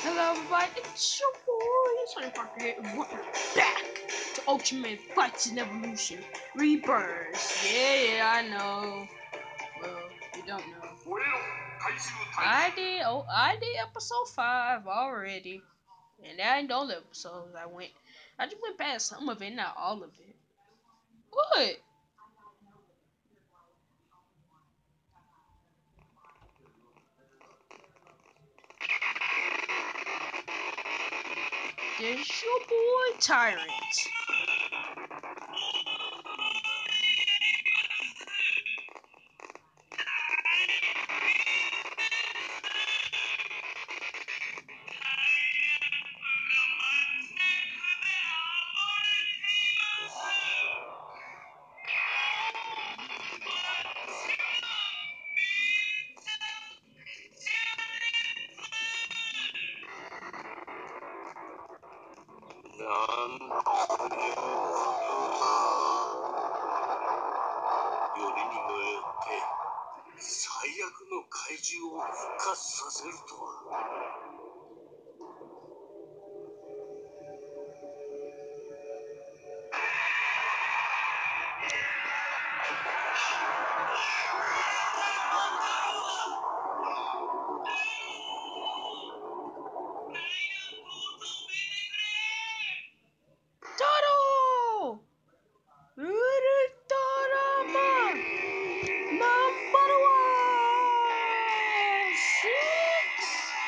Hello everybody, it's your boy Sonny Parker here, and welcome back to Ultraman Fights in Evolution Rebirth. Yeah, I know. Well, you don't know. I did episode 5 already. And that ain't the only episodes I just went past some of it, not all of it. What? There's your boy Tyrant. Toto! Urutorama! Number 6!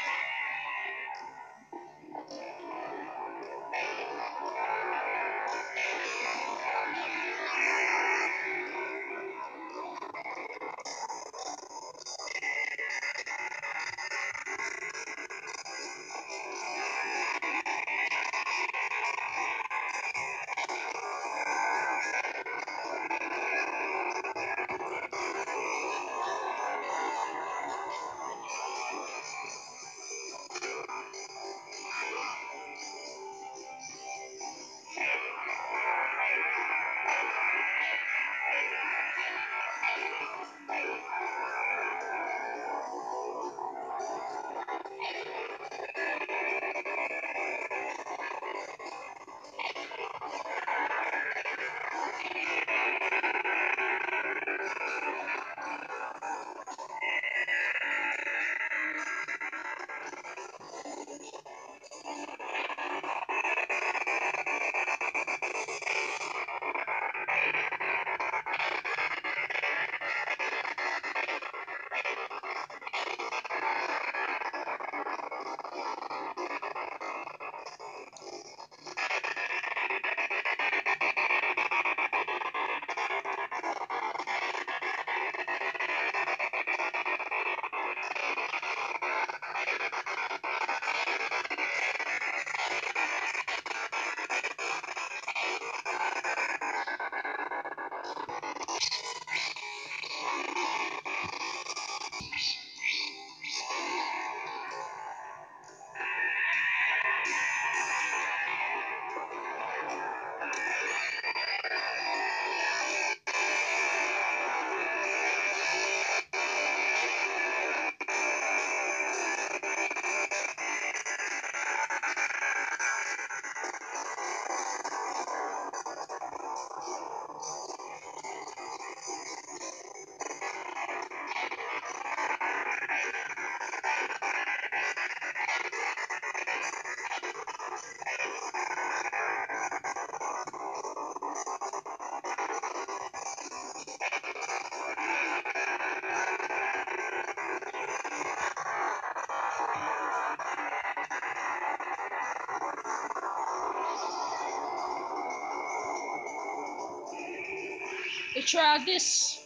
Let's try this.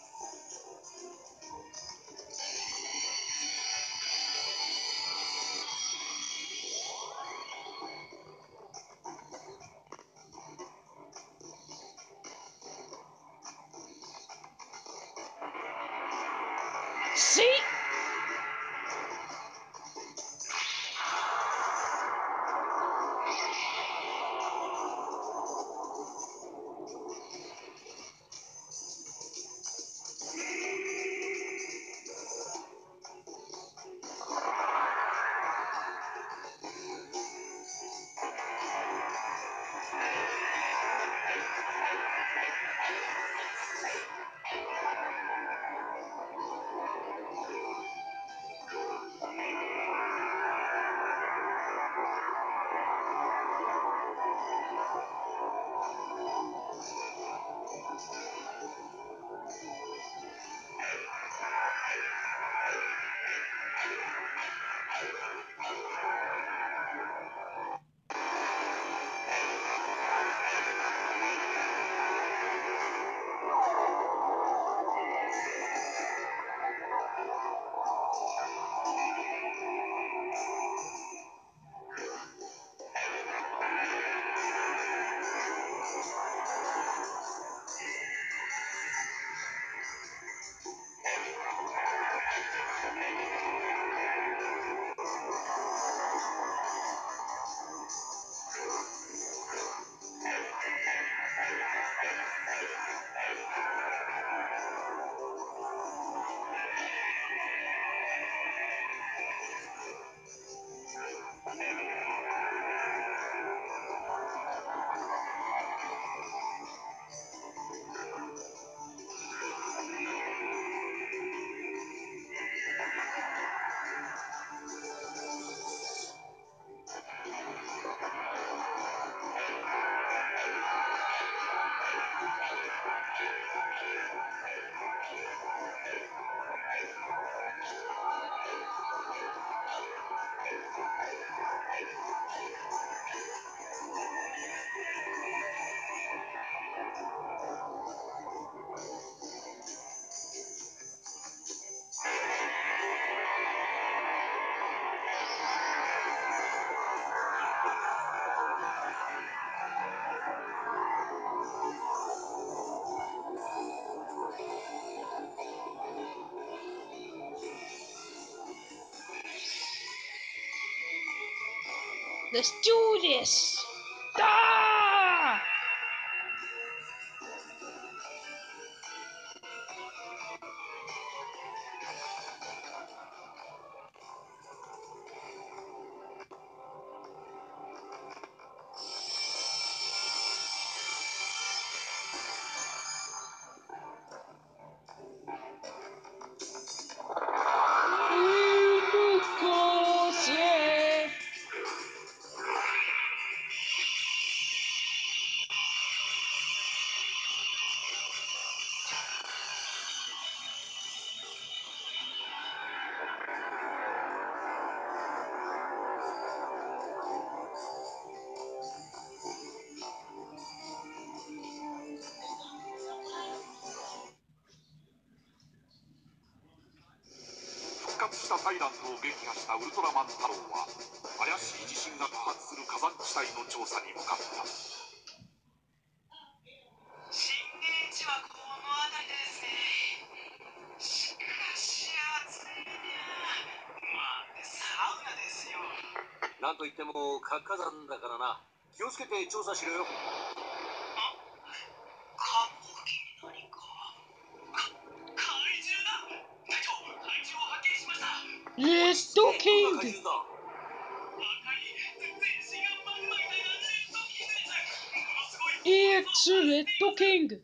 See? Let's do this! Ah! Yeah. 復活したタイラントを撃破したウルトラマン太郎は怪しい地震が多発する火山地帯の調査に向かった。 震源地はこの辺りですね。しかし暑いな。まあサウナですよ。 なんといっても活火山だからな。気をつけて調査しろよ。 カブキに何か。怪獣だ。隊長、怪獣を発見しました。 レッドキング。 怪獣だ。 赤い全身がマグマみたいなレッドキングです。ものすごい。 It's Red King.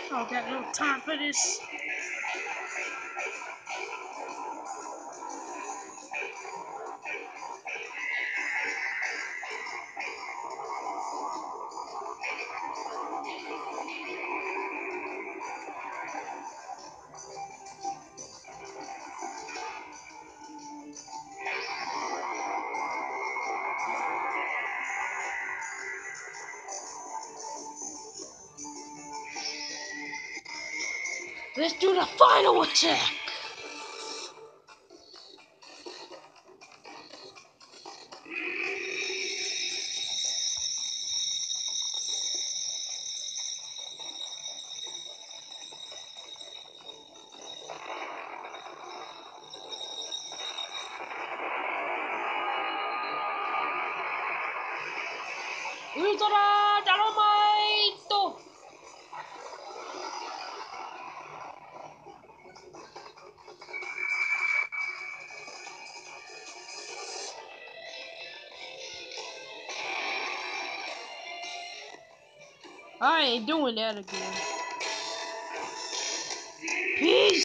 Oh, got no time for this. Let's do the final attack! Ultra Dynamite! I ain't doing that again. Peace!